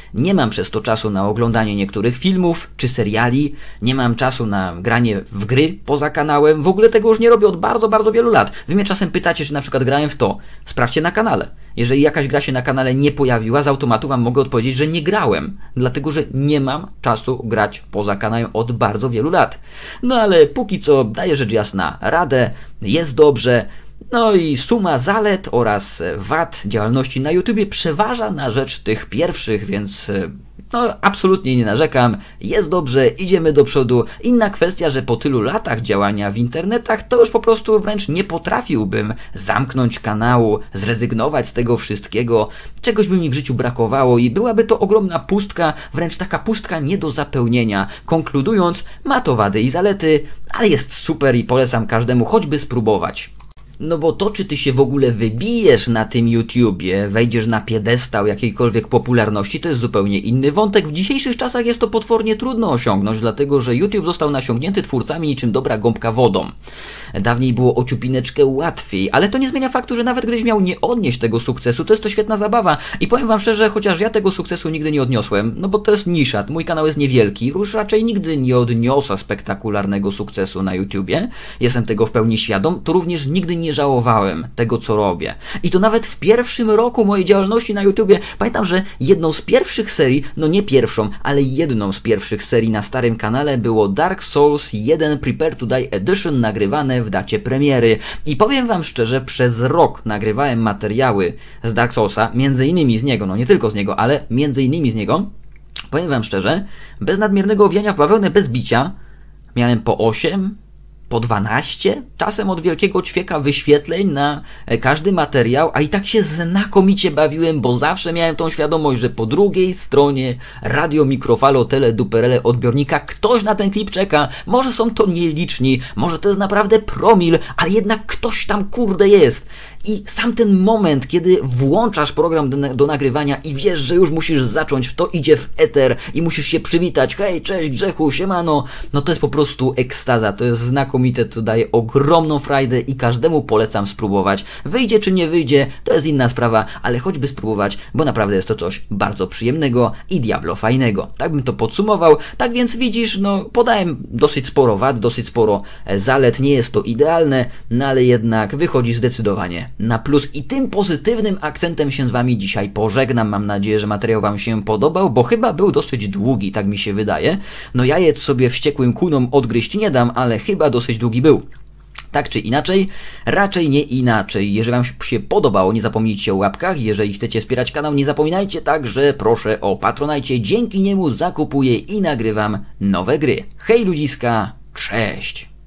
A: nie mam przez to czasu na oglądanie niektórych filmów czy seriali, nie mam czasu na granie w gry poza kanałem, w ogóle tego już nie robię od bardzo, bardzo wielu lat. Wy mnie czasem pytacie, czy na przykład grałem w to. Sprawdźcie na kanale. Jeżeli jakaś gra się na kanale nie pojawiła, z automatu wam mogę odpowiedzieć, że nie grałem, dlatego że nie mam czasu grać poza kanałem od bardzo wielu lat. No ale póki co daję rzecz jasna radę, jest dobrze. No i suma zalet oraz wad działalności na YouTubie przeważa na rzecz tych pierwszych, więc no absolutnie nie narzekam, jest dobrze, idziemy do przodu. Inna kwestia, że po tylu latach działania w internetach to już po prostu wręcz nie potrafiłbym zamknąć kanału, zrezygnować z tego wszystkiego, czegoś by mi w życiu brakowało i byłaby to ogromna pustka, wręcz taka pustka nie do zapełnienia. Konkludując, ma to wady i zalety, ale jest super i polecam każdemu choćby spróbować. No bo to, czy ty się w ogóle wybijesz na tym YouTubie, wejdziesz na piedestał jakiejkolwiek popularności, to jest zupełnie inny wątek. W dzisiejszych czasach jest to potwornie trudno osiągnąć, dlatego że YouTube został nasiągnięty twórcami niczym dobra gąbka wodą. Dawniej było o ciupineczkę łatwiej, ale to nie zmienia faktu, że nawet gdybyś miał nie odnieść tego sukcesu, to jest to świetna zabawa. I powiem wam szczerze, chociaż ja tego sukcesu nigdy nie odniosłem, no bo to jest nisza, mój kanał jest niewielki, już raczej nigdy nie odniosę spektakularnego sukcesu na YouTubie, jestem tego w pełni świadom, to również nigdy nie żałowałem tego, co robię. I to nawet w pierwszym roku mojej działalności na YouTubie, pamiętam, że jedną z pierwszych serii, no nie pierwszą, ale jedną z pierwszych serii na starym kanale było Dark Souls jeden Prepare to Die Edition nagrywane w dacie premiery. I powiem wam szczerze, przez rok nagrywałem materiały z Dark Soulsa, między innymi z niego, no nie tylko z niego, ale między innymi z niego. Powiem wam szczerze, bez nadmiernego owijania w bawełnę, bez bicia, miałem po osiem, po dwanaście, czasem od wielkiego ćwieka wyświetleń na każdy materiał, a i tak się znakomicie bawiłem, bo zawsze miałem tą świadomość, że po drugiej stronie radio, mikrofalo, tele, duperele, odbiornika ktoś na ten klip czeka. Może są to nieliczni, może to jest naprawdę promil, ale jednak ktoś tam kurde jest. I sam ten moment, kiedy włączasz program do, do nagrywania i wiesz, że już musisz zacząć, to idzie w eter i musisz się przywitać, hej, cześć Grzechu, siemano, no to jest po prostu ekstaza, to jest znakomite, to daje ogromną frajdę i każdemu polecam spróbować. Wyjdzie czy nie wyjdzie, to jest inna sprawa, ale choćby spróbować, bo naprawdę jest to coś bardzo przyjemnego i diablo fajnego. Tak bym to podsumował, tak więc widzisz, no podałem dosyć sporo wad, dosyć sporo zalet, nie jest to idealne, no ale jednak wychodzi zdecydowanie na plus i tym pozytywnym akcentem się z wami dzisiaj pożegnam. Mam nadzieję, że materiał wam się podobał, bo chyba był dosyć długi, tak mi się wydaje. No jajec sobie wściekłym kunom odgryźć nie dam, ale chyba dosyć długi był. Tak czy inaczej, raczej nie inaczej. Jeżeli wam się podobało, nie zapomnijcie o łapkach. Jeżeli chcecie wspierać kanał, nie zapominajcie także, proszę o Patronite. Dzięki niemu zakupuję i nagrywam nowe gry. Hej ludziska, cześć!